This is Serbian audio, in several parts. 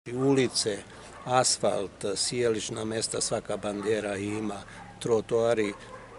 Ulice, asfalt, sjelična mesta, svaka bandera ima, trotoari,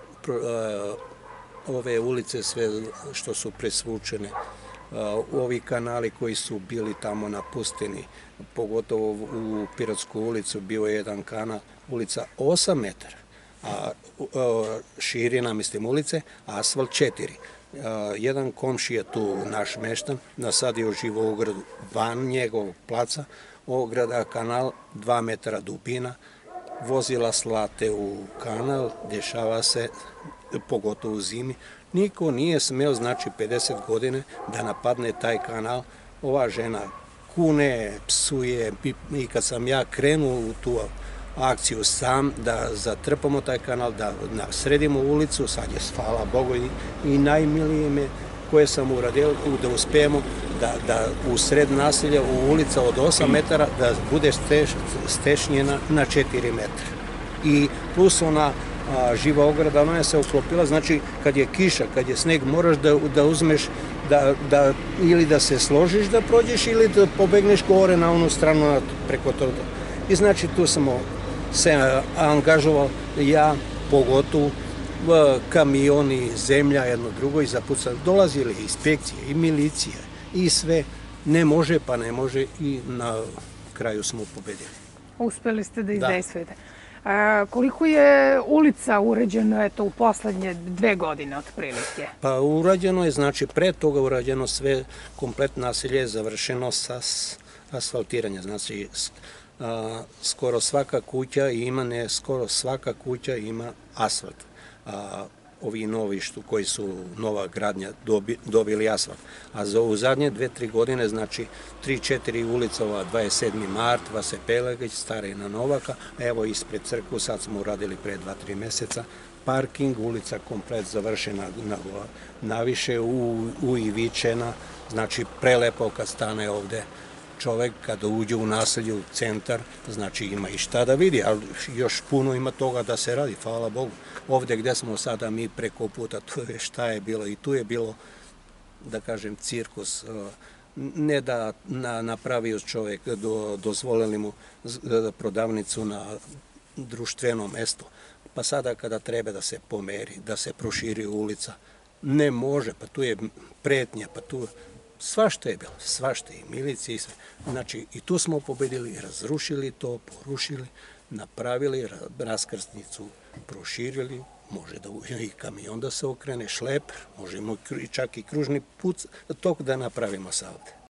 ove ulice sve što su presvučene, ovi kanali koji su bili tamo napušteni, pogotovo u Piratsku ulicu bio je jedan kanal, ulica 8 metara, a širina, mislim, ulice, asfalt 4. Jedan komšija tu, naš meštan, nasadio u Živogradu van njegovog placa, ograda, kanal 2 metra dubina, vozila slate u kanal, dešava se, pogotovo u zimi, niko nije smeo, znači 50 godine, da napadne taj kanal. Ova žena kune, psuje, i kad sam ja krenuo u tu akciju sam da zatrpamo taj kanal, da sredimo ulicu, sad je, hvala Bogu, i najmilije me koje sam uradio da uspijemo da u sred naselja, u ulica od 8 metara, da bude stešnjena na 4 metra. I plus ona živa ograda, ona je se uklopila, znači kad je kiša, kad je sneg, moraš da uzmeš, ili da se složiš da prođeš, ili da pobegneš gore na onu stranu preko toga. I znači tu sam se angažovao, ja pogotovo, kamioni, zemlja, jedno drugo, i zapucali. Dolazili inspekcije i milicija i sve. Ne može, pa ne može, i na kraju smo pobedili. Uspeli ste da izdejstvujete. Koliko je ulica urađeno u poslednje 2 godine otprilike? Pa urađeno je, znači pre toga urađeno sve, kompletno naselje je završeno sa asfaltiranjem, znači skoro svaka kuća ima, ne skoro svaka kuća ima asfalt. Ovi novi koji su nova gradnja dobili asfalt. A za ovu zadnje 2-3 godine, znači 3-4 ulica, 27. mart, Vase Pelegić, Starina Novaka, evo ispred crkvu, sad smo uradili pre 2-3 meseca, parking, ulica komplet završena naviše, u Ivičena, znači prelepo kad stane ovde čovek, kada uđe u naselje, u centar, znači ima i šta da vidi, ali još puno ima toga da se radi, hvala Bogu. Ovde gde smo sada mi preko puta, to je šta je bilo, i tu je bilo, da kažem, cirkus. Ne da napravio čovek, dozvolili mu prodavnicu na društvenom mestu, pa sada kada treba da se pomeri, da se proširi ulica, ne može, pa tu je pretnja, pa tu svašta je bilo, svašta, i milicija i sve. Znači, i tu smo pobedili, razrušili to, porušili, napravili raskrsnicu, proširili, može da i kamion da se okrene, šleper, možemo čak i kružni put, tok da napravimo sa ovde.